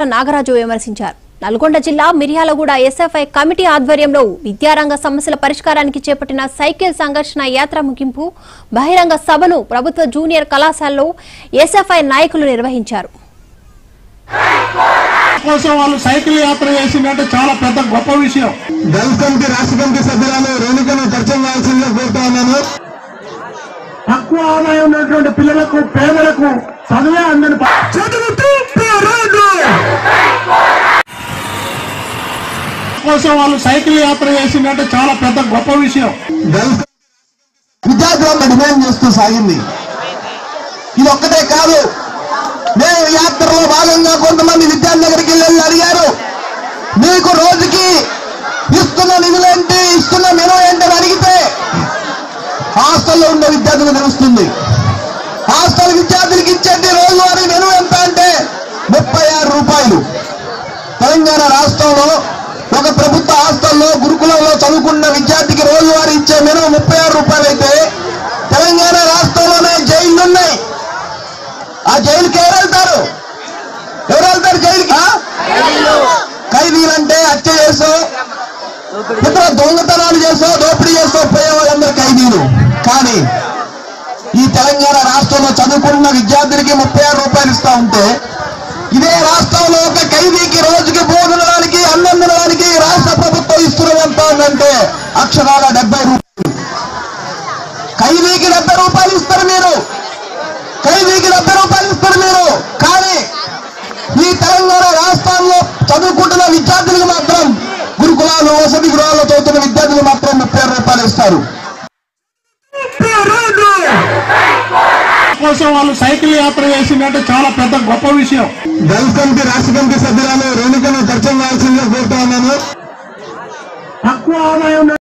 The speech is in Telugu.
నాగరాజు విమర్శించారు. నల్గొండ జిల్లా మిర్యాలగూడ ఎస్ఎఫ్ఐ కమిటీ ఆధ్వర్యంలో విద్యారంగ సమస్యల పరిష్కారానికి చేపట్టిన సైకిల్ సంఘర్షణ యాత్ర ముగింపు బహిరంగ సభను ప్రభుత్వ జూనియర్ కళాశాలలో ఎస్ఎఫ్ఐ నాయకులు నిర్వహించారు. కోసం వాళ్ళు సైకిల్ యాత్ర చేసినట్టు చాలా పెద్ద గొప్ప విషయం. దళిత కమిటీ రాష్ట్ర కమిటీ సభ్యురాలు రేణుకను పరిచయం చేయాల్సిందిగా కోరుతా ఉన్నాను. తక్కువ ఆదాయం ఉన్నటువంటి పిల్లలకు పేదలకు చదువే అందని కోసం వాళ్ళు సైకిల్ యాత్ర చేసినట్టు చాలా పెద్ద గొప్ప విషయం. విద్యార్థులను డిమాండ్ చేస్తూ సాగింది. ఇది ఒక్కటే కాదు, మేము యాత్రలో భాగంగా కొంతమంది విద్యార్థుల దగ్గరికి వెళ్ళి అడిగారు, మీకు రోజుకి ఇస్తున్న నిధులేంటి, ఇస్తున్న మెను ఏంటని అడిగితే హాస్టల్లో ఉండే విద్యార్థులకు తెలుస్తుంది. హాస్టల్ విద్యార్థులకి ఇచ్చేది రోజువారీ మెను ఎంత అంటే 36 రూపాయలు. తెలంగాణ రాష్ట్రంలో ఒక ప్రభుత్వ హాస్టల్లో గురుకులంలో చదువుకున్న విద్యార్థికి రోజువారీ ఇచ్చే మెను 36 రూపాయలు అయితే తెలంగాణ రాష్ట్రంలోనే జైళ్లు ఉన్నాయి. ఆ జైలుకి ఎవరు వెళ్తారు జైలుకి? ఖైదీలంటే హత్య చేసో ఇతర దొంగతనాలు చేసో దోపిడీ చేసో పోయే వాళ్ళందరూ ఖైదీలు. కానీ ఈ తెలంగాణ రాష్ట్రంలో చదువుకున్న విద్యార్థులకి 36 రూపాయలు ఇస్తా ఉంటే ఇదే రాష్ట్రంలో ఒక ఖైదీకి రోజుకి భోజనానికి అన్నం తినడానికి రాష్ట్ర ప్రభుత్వం ఇస్తున్నదంతా ఉందంటే అక్షరాల 70 రూపాయలు. ఖైదీకి 70 రూపాయలు ఇస్తారు మీరు, ఖైదీకి 70 రూపాయలు ఇస్తారు మీరు. కానీ ఈ తెలంగాణ రాష్ట్రాల్లో చదువుకుంటున్న విద్యార్థులకు మాత్రం గురుకులాలు వసతి గృహాల్లో చదువుతున్న విద్యార్థులు మాత్రం 36 రూపాయలు ఇస్తారు. కోసం వాళ్ళు సైకిల్ యాత్ర చేసినట్టు చాలా పెద్ద గొప్ప విషయం. దళిత కమిటీ రాష్ట్ర కమిటీ సభ్యురాలు రేణుకను పరిచయం చేయాల్సిందిగా కోరుతా ఉన్నాను. తక్కువ ఆదాయం